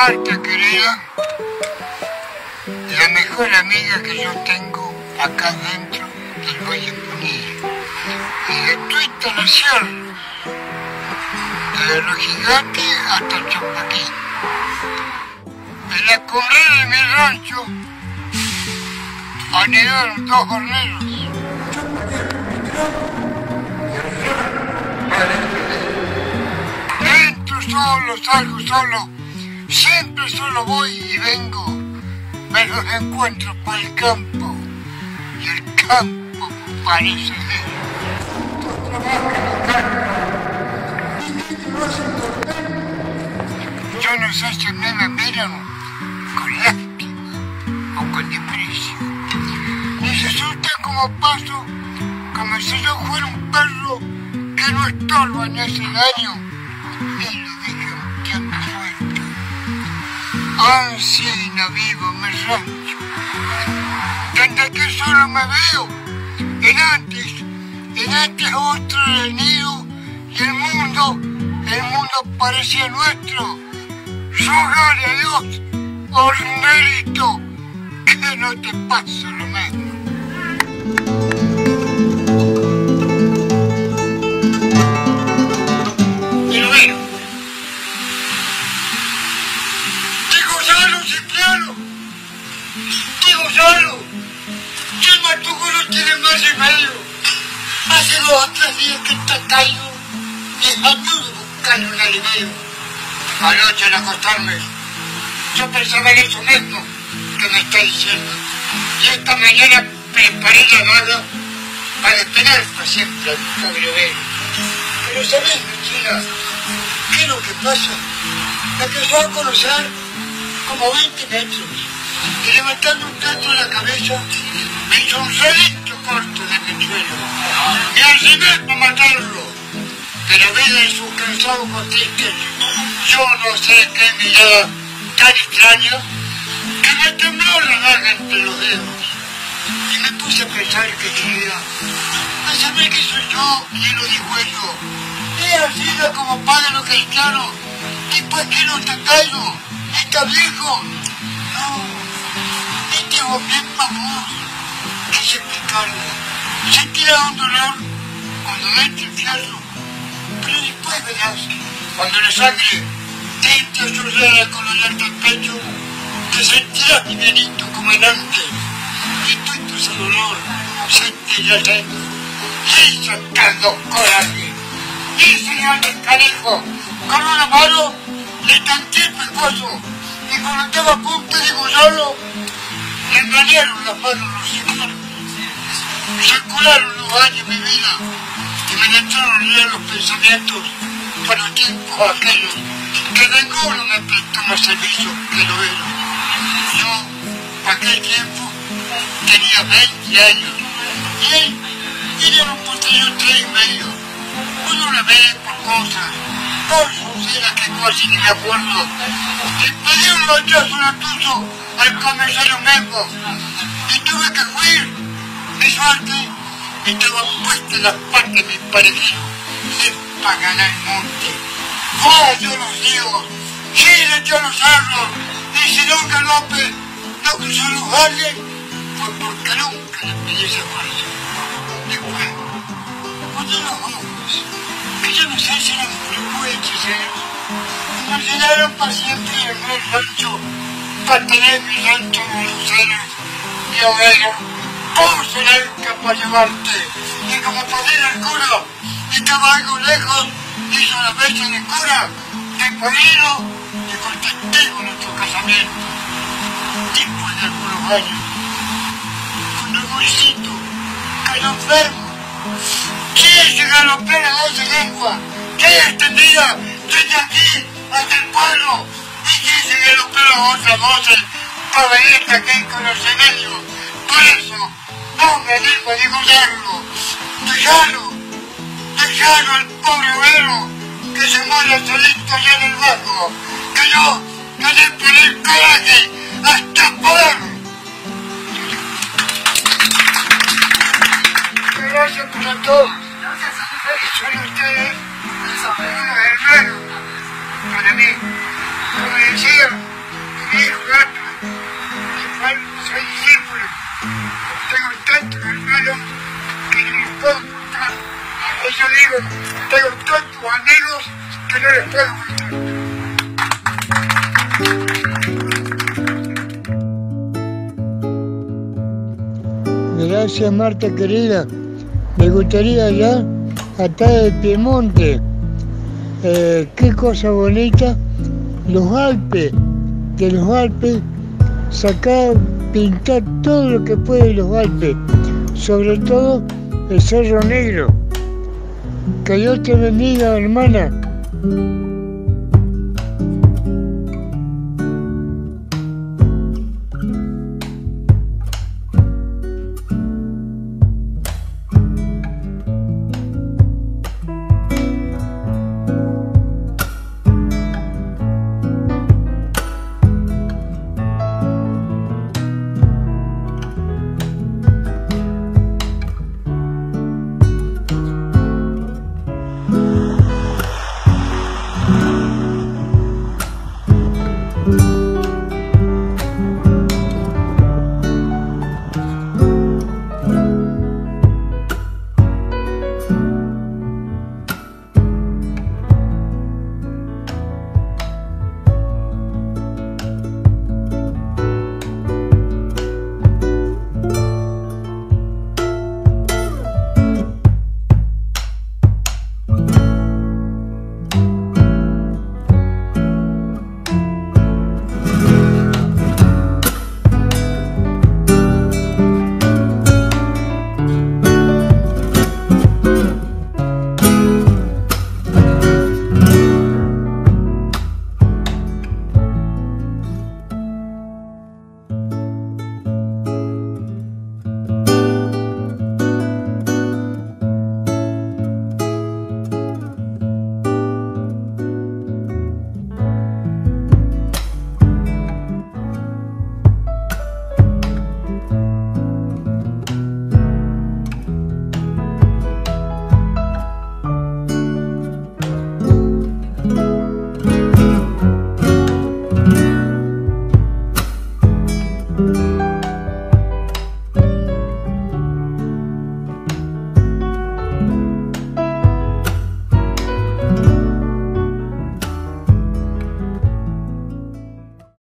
Marta querida, la mejor amiga que yo tengo acá dentro del Valle Punilla, y de toda esta nación, desde los gigantes hasta el Champaquín. En la corrida de mi rancho anidaron 2 horneros. Entro solo, salgo solo, siempre solo voy y vengo, me los encuentro por el campo, y el campo parece de yo no sé si me miran con lástima o con desprecio. Y se asustan como paso, como si yo fuera un perro que no estorba en ese daño y lo dejan tiempo suelto. Así no vivo mi rancho, desde que solo me veo, en antes otro era el nido y el mundo parecía nuestro. Rogale a Dios, hornerito, que no te pase lo mismo. Pero bueno, digo solo, Cipriano, digo solo, que Matuco no tiene más remedio. Hace 2 o 3 días que está caído y ayudo buscando un alimento. Anoche al acostarme, yo pensaba en eso mismo que me está diciendo. Y esta mañana preparé la daga para despegar para siempre al pobre overo. Pero ¿sabés, mi chica, qué es lo que pasa? Me empezó a conocer como 20 metros y levantando un tanto la cabeza me hizo un salito corto de pechuelo. Me arrimé para matarlo, pero vida en sus cansados cotistes, yo no sé qué mirada tan extraña que me tembló la daga entre los dedos y me puse a pensar que diría, a saber que soy yo y lo dijo yo. He sido como padre los cristianos, después que no está caído, está viejo. No, este es bien famoso, que se explicarlo. Sentirá un dolor cuando entre el fierro, pero después verás, cuando la sangre te chorrea a colorear del pecho, te sentirás livianito como en antes, y todo ese dolor sentirás dentro, y sacando coraje. Y señor del canijo, con una mano le tanqué el pescuezo, y cuando estaba a punto de degollarlo, le engañaron las manos los señores. Se curaron los años de mi vida, y me entraron a leer los pensamientos para los tiempos aquellos que ninguno me prestó más servicio que lo era. Yo, para aquel tiempo, tenía 20 años, y él era un posterior 3 y medio. Uno una vez por cosas, por suceda que casi ni me acuerdo, y pedí un rechazo natuso al comisario mismo, y tuve que huir. Mi suerte estaba puesta en las partes de mi parejero, para ganar el monte. Yo los digo, Chile yo los hablo, y si nunca López no quiso lugarle, fue porque nunca le pedí esa fuerza. Después, cuando los jóvenes, que yo no sé si eran brujos hechiceros, me llenaron para siempre en el rancho, para tener mi rancho de luceros y ovejas, puse la enca para llevarte, y como podía el cura, estaba algo lejos, hizo la mesa de cura, de padrino y con testigo nuestro casamiento. Después de algunos años, cuando el bolsito cayó enfermo, ¿quién se galopea la voz de lengua? ¿Quién extendida desde aquí hasta el pueblo? ¿Y quién se galopea las otras voces para venir hasta aquí con los remedios? Por eso, no me animo a degollarlo. Dejalo al pobre overo que se muera solito allá en el bajo, que yo le pone el coraje hasta poder. Gracias por todo. Son ustedes unos hermanos para mí. Como decía, tengo tantos anhelos que no les puedo contar. Gracias, Marta querida. Me gustaría ya, acá de Piemonte, qué cosa bonita, los Alpes, de los Alpes, sacar, pintar todo lo que puede los Alpes, sobre todo el Cerro Negro. Que Dios te bendiga, hermana.